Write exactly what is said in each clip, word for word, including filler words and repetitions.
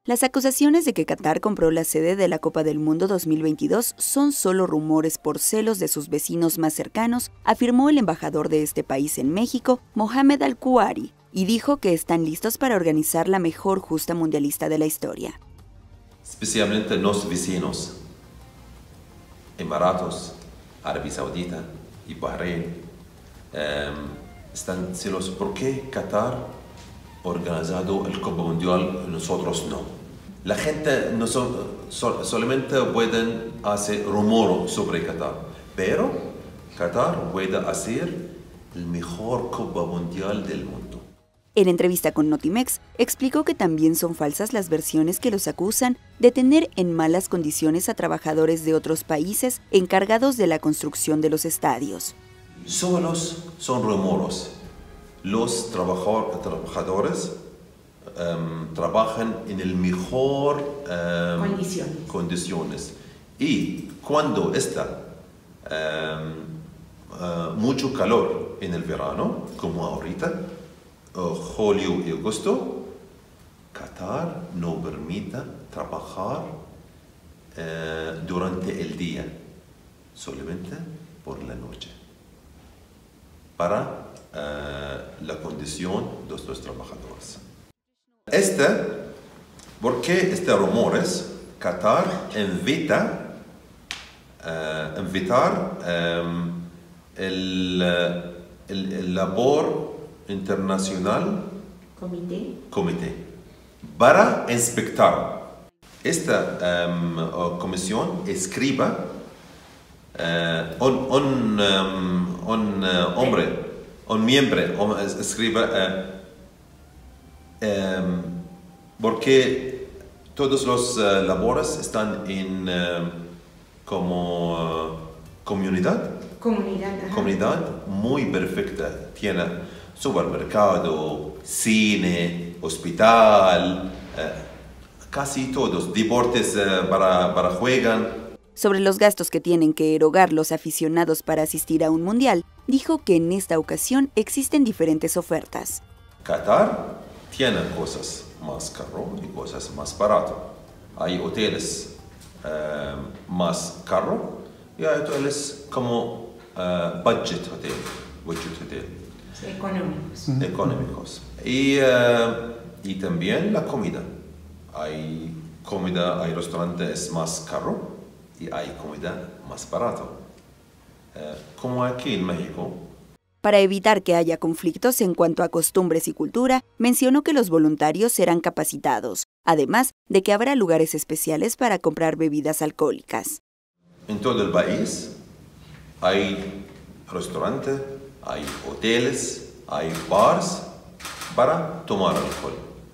Las acusaciones de que Qatar compró la sede de la Copa del Mundo dos mil veintidós son solo rumores por celos de sus vecinos más cercanos, afirmó el embajador de este país en México, Mohamed Al-Kuwari, y dijo que están listos para organizar la mejor justa mundialista de la historia. Especialmente los vecinos, Emiratos, Arabia Saudita y Bahrein, eh, están celosos. ¿Por qué Qatar ha organizado el Copa Mundial y nosotros no? La gente no son, so, solamente pueden hacer rumores sobre Qatar, pero Qatar puede hacer el mejor Copa Mundial del mundo. En entrevista con Notimex, explicó que también son falsas las versiones que los acusan de tener en malas condiciones a trabajadores de otros países encargados de la construcción de los estadios. Solos son rumores. Los trabajador, trabajadores um, trabajan en el mejor um, condiciones. condiciones. Y cuando está um, uh, mucho calor en el verano, como ahorita, uh, julio y agosto, Qatar no permite trabajar uh, durante el día, solamente por la noche, para uh, la condición de los trabajadores. Este, ¿por qué este rumores? Qatar invita uh, invitar um, el, el, el labor internacional comité, comité para inspectar. Esta um, comisión escriba uh, un, un, um, un uh, hombre, un miembro, um, escriba uh, um, porque todos los uh, labores están en uh, como uh, comunidad, comunidad, ajá. comunidad muy perfecta. Tiene supermercado, cine, hospital, eh, casi todos, deportes eh, para, para juegan. Sobre los gastos que tienen que erogar los aficionados para asistir a un mundial, dijo que en esta ocasión existen diferentes ofertas. Qatar tiene cosas más caras y cosas más baratas. Hay hoteles eh, más caros y hay hoteles como uh, budget hotel, budget hotel. Económicos. Uh-huh. Económicos. Y, uh, y también la comida. Hay comida, hay restaurantes más caros y hay comida más barata. Uh, como aquí en México. Para evitar que haya conflictos en cuanto a costumbres y cultura, mencionó que los voluntarios serán capacitados, además de que habrá lugares especiales para comprar bebidas alcohólicas. En todo el país hay restaurantes, hay hoteles, hay bares para tomar alcohol.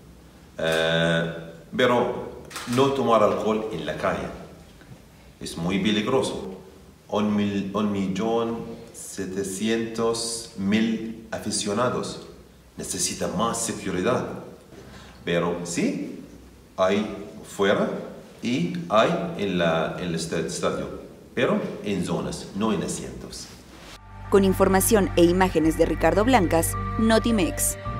Eh, pero no tomar alcohol en la calle. Es muy peligroso. Un, mil, un millón setecientos mil aficionados necesitan más seguridad. Pero sí, hay fuera y hay en, la, en el estadio, pero en zonas, no en asientos. Con información e imágenes de Ricardo Blancas, Notimex.